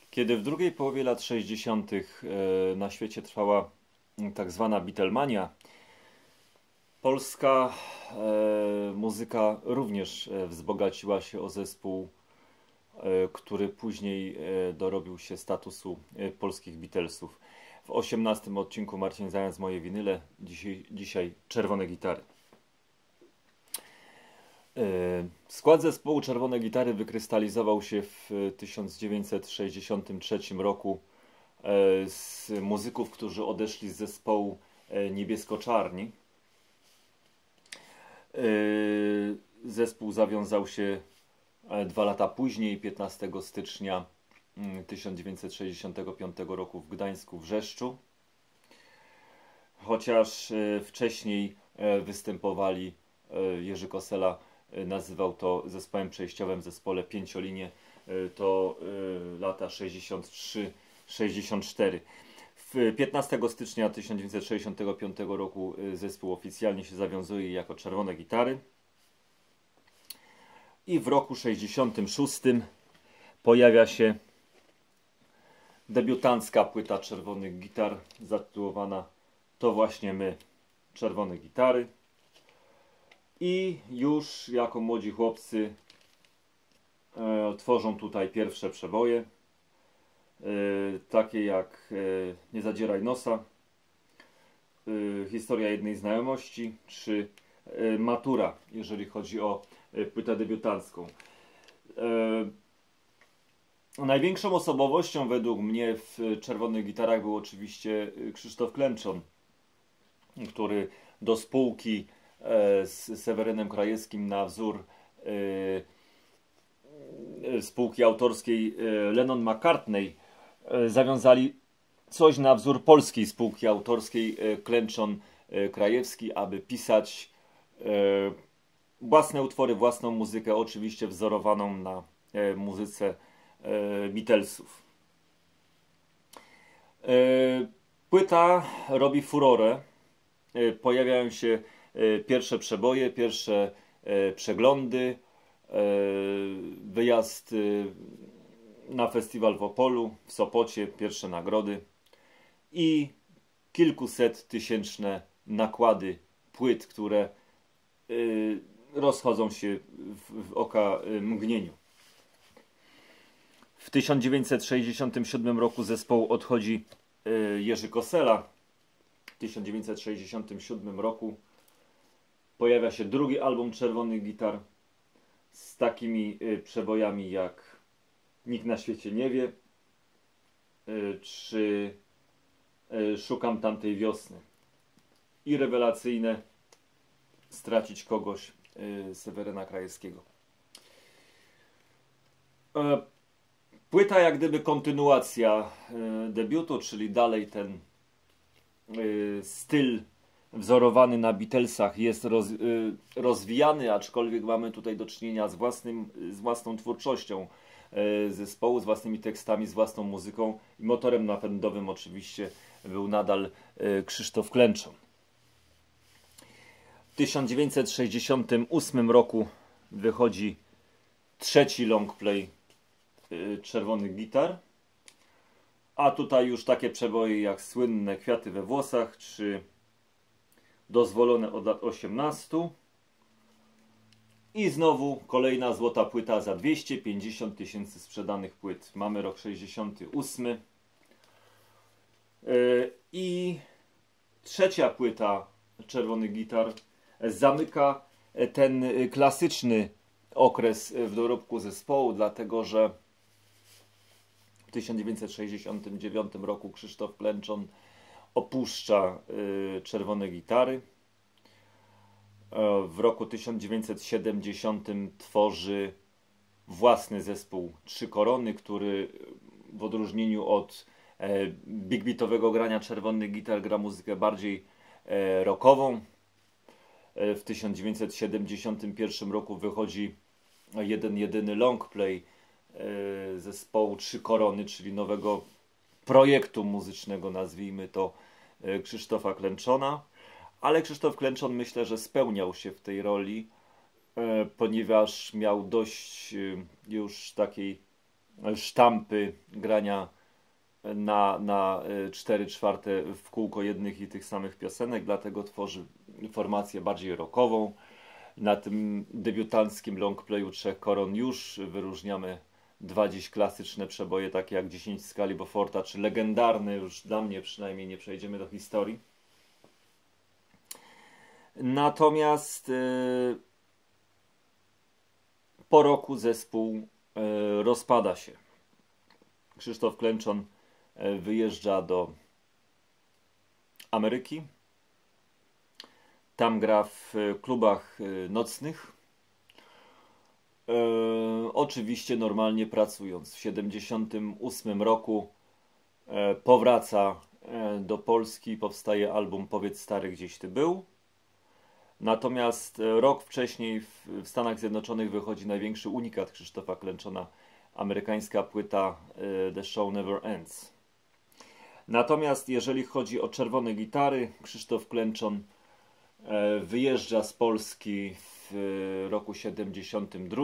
Kiedy w drugiej połowie lat 60. na świecie trwała tak zwana Beatlemania, polska muzyka również wzbogaciła się o zespół, który później dorobił się statusu polskich Beatlesów. W 18 odcinku Marcin Zając, moje winyle, dzisiaj czerwone gitary. Skład zespołu Czerwone Gitary wykrystalizował się w 1963 roku z muzyków, którzy odeszli z zespołu Niebiesko-Czarni. Zespół zawiązał się 2 lata później, 15 stycznia 1965 roku w Gdańsku, w Rzeszczu. Chociaż wcześniej występowali, Jerzy Kosela nazywał to zespołem przejściowym w zespole Pięciolinie, to lata 63-64. 15 stycznia 1965 roku zespół oficjalnie się zawiązuje jako Czerwone Gitary i w roku 66 pojawia się debiutancka płyta Czerwonych Gitar zatytułowana To właśnie my, Czerwone Gitary. I już jako młodzi chłopcy tworzą tutaj pierwsze przeboje, takie jak Nie zadzieraj nosa, Historia jednej znajomości, czy Matura, jeżeli chodzi o płytę debiutancką. Największą osobowością według mnie w Czerwonych Gitarach był oczywiście Krzysztof Klęczon, który do spółki z Sewerynem Krajewskim na wzór spółki autorskiej Lennon-McCartney zawiązali coś na wzór polskiej spółki autorskiej Klęczon-Krajewski, aby pisać własne utwory, własną muzykę, oczywiście wzorowaną na muzyce Beatlesów. Płyta robi furorę, pojawiają się pierwsze przeboje, pierwsze przeglądy, wyjazd na festiwal w Opolu, w Sopocie, pierwsze nagrody i kilkusettysięczne nakłady płyt, które rozchodzą się w oka mgnieniu. W 1967 roku zespołu odchodzi Jerzy Kosela. W 1967 roku pojawia się drugi album Czerwonych Gitar z takimi przebojami jak Nikt na świecie nie wie, czy Szukam tamtej wiosny i rewelacyjne Stracić kogoś Seweryna Krajewskiego. Płyta jak gdyby kontynuacja debiutu, czyli dalej ten styl wzorowany na Beatlesach jest rozwijany, aczkolwiek mamy tutaj do czynienia z własną twórczością zespołu, z własnymi tekstami, z własną muzyką i motorem napędowym oczywiście był nadal Krzysztof Klęczon. W 1968 roku wychodzi trzeci longplay Czerwonych Gitar, a tutaj już takie przeboje jak słynne Kwiaty we włosach czy Dozwolone od lat 18 i znowu kolejna złota płyta za 250 000 sprzedanych płyt. Mamy rok 68 i trzecia płyta Czerwonych Gitar zamyka ten klasyczny okres w dorobku zespołu, dlatego że w 1969 roku Krzysztof Klęczon opuszcza Czerwone Gitary. W roku 1970 tworzy własny zespół Trzy Korony, który w odróżnieniu od big beatowego grania Czerwonych Gitar gra muzykę bardziej rockową. W 1971 roku wychodzi jedyny longplay zespołu Trzy Korony, czyli nowego projektu muzycznego, nazwijmy to, Krzysztofa Klęczona. Ale Krzysztof Klęczon, myślę, że spełniał się w tej roli, ponieważ miał dość już takiej sztampy grania na 4/4 w kółko jednych i tych samych piosenek, dlatego tworzy formację bardziej rockową. Na tym debiutanckim longplayu Trzech Koron już wyróżniamy dwa dziś klasyczne przeboje, takie jak 10 skali Beauforta, czy legendarny, już dla mnie przynajmniej, nie przejdziemy do historii. Natomiast po roku zespół rozpada się. Krzysztof Klęczon wyjeżdża do Ameryki. Tam gra w klubach nocnych. Oczywiście normalnie pracując. W 1978 roku powraca do Polski. Powstaje album Powiedz stary, gdzieś ty był. Natomiast rok wcześniej w Stanach Zjednoczonych wychodzi największy unikat Krzysztofa Klęczona. Amerykańska płyta The Show Never Ends. Natomiast jeżeli chodzi o czerwone gitary, Krzysztof Klęczon wyjeżdża z Polski w roku 72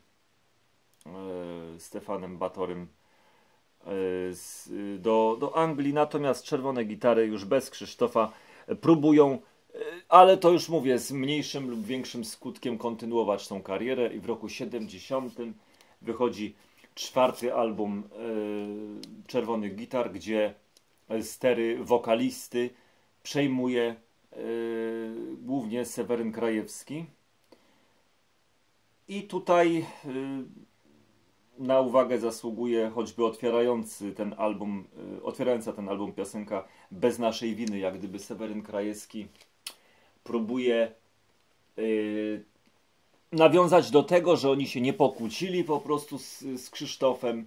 Stefanem Batorym do Anglii. Natomiast czerwone gitary już bez Krzysztofa próbują, ale to już mówię, z mniejszym lub większym skutkiem kontynuować tą karierę i w roku 70 wychodzi czwarty album Czerwonych Gitar, gdzie stery wokalisty przejmuje głównie Seweryn Krajewski. I tutaj na uwagę zasługuje choćby otwierająca ten album piosenka Bez naszej winy, jak gdyby Seweryn Krajewski próbuje nawiązać do tego, że oni się nie pokłócili po prostu z Krzysztofem,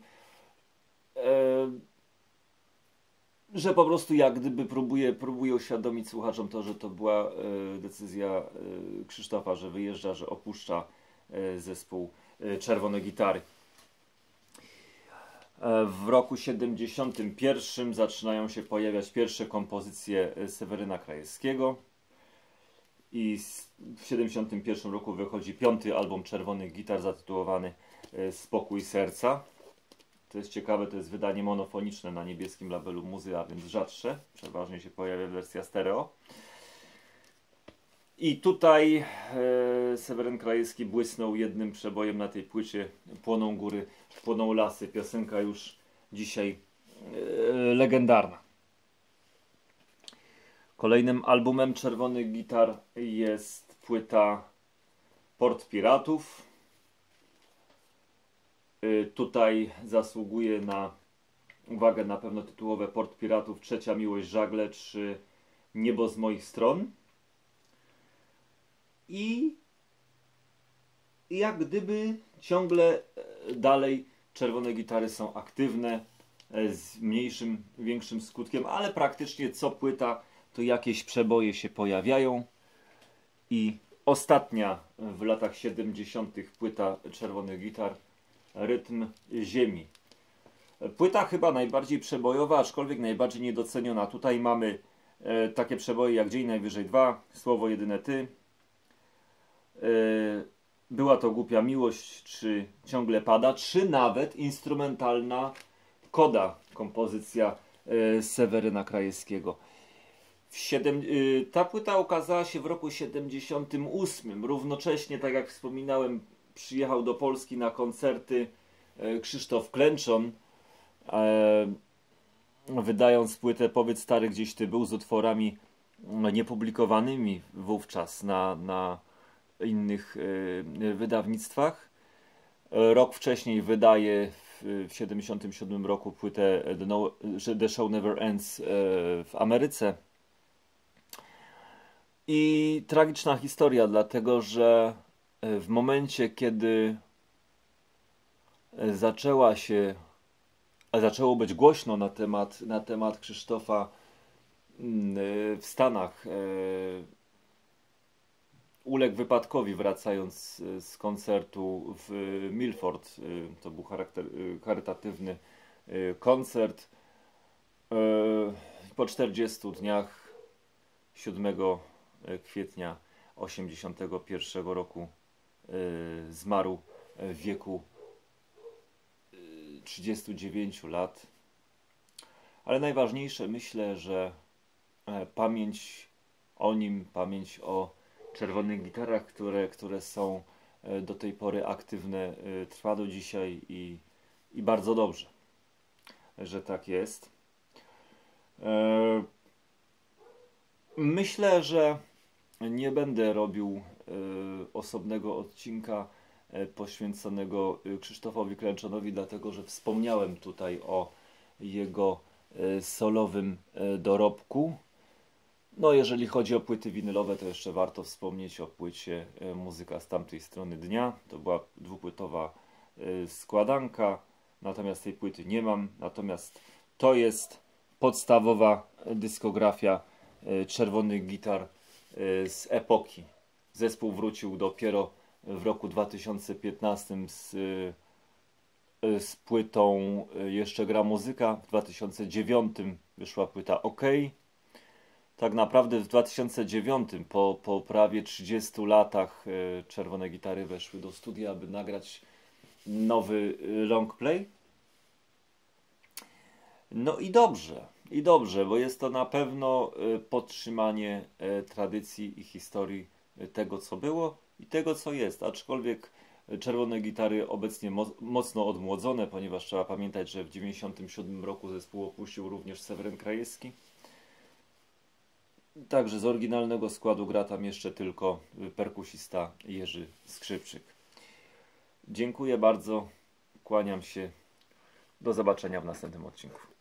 że po prostu jak gdyby próbuje uświadomić słuchaczom to, że to była decyzja Krzysztofa, że wyjeżdża, że opuszcza zespół Czerwone Gitary. W roku 71 zaczynają się pojawiać pierwsze kompozycje Seweryna Krajewskiego i w 71 roku wychodzi piąty album Czerwonych Gitar zatytułowany Spokój serca. To jest ciekawe, to jest wydanie monofoniczne na niebieskim labelu Muzy, a więc rzadsze. Przeważnie się pojawia wersja stereo. I tutaj Seweryn Krajewski błysnął jednym przebojem na tej płycie Płoną góry, płoną lasy. Piosenka już dzisiaj legendarna. Kolejnym albumem Czerwonych Gitar jest płyta Port Piratów. Tutaj zasługuje na uwagę na pewno tytułowe Port Piratów, Trzecia miłość, żagle czy Niebo z moich stron. I jak gdyby ciągle dalej Czerwone Gitary są aktywne z mniejszym, większym skutkiem, ale praktycznie co płyta to jakieś przeboje się pojawiają. I ostatnia w latach 70. płyta Czerwonych Gitar, Rytm ziemi. Płyta chyba najbardziej przebojowa, aczkolwiek najbardziej niedoceniona. Tutaj mamy takie przeboje jak Dzień najwyżej 2, Słowo jedyne ty, Była to głupia miłość, czy Ciągle pada, czy nawet instrumentalna Koda, kompozycja Seweryna Krajewskiego. Ta płyta ukazała się w roku 78. Równocześnie, tak jak wspominałem, przyjechał do Polski na koncerty Krzysztof Klęczon, wydając płytę Powiedz stary, gdzieś ty był, z utworami niepublikowanymi wówczas na innych wydawnictwach. Rok wcześniej wydaje w 77 roku płytę The Show Never Ends w Ameryce. I tragiczna historia, dlatego że w momencie, kiedy zaczęło być głośno na temat Krzysztofa w Stanach, uległ wypadkowi wracając z koncertu w Milford. To był charytatywny koncert. Po 40 dniach 7 kwietnia 1981 roku zmarł w wieku 39 lat. Ale najważniejsze, myślę, że pamięć o nim, pamięć o czerwonych gitarach, które są do tej pory aktywne, trwa do dzisiaj i bardzo dobrze, że tak jest. Myślę, że nie będę robił osobnego odcinka poświęconego Krzysztofowi Klęczonowi, dlatego że wspomniałem tutaj o jego solowym dorobku. No, jeżeli chodzi o płyty winylowe, to jeszcze warto wspomnieć o płycie Muzyka z tamtej strony dnia. To była dwupłytowa składanka, natomiast tej płyty nie mam. Natomiast to jest podstawowa dyskografia czerwonych gitar z epoki. Zespół wrócił dopiero w roku 2015 z płytą Jeszcze gra muzyka. W 2009 wyszła płyta OK. Tak naprawdę w 2009, po prawie 30 latach, czerwone gitary weszły do studia, aby nagrać nowy longplay. No i dobrze, bo jest to na pewno podtrzymanie tradycji i historii tego, co było i tego, co jest. Aczkolwiek czerwone gitary obecnie mocno odmłodzone, ponieważ trzeba pamiętać, że w 1997 roku zespół opuścił również Seweryn Krajewski. Także z oryginalnego składu gra tam jeszcze tylko perkusista Jerzy Skrzypczyk. Dziękuję bardzo, kłaniam się, do zobaczenia w następnym odcinku.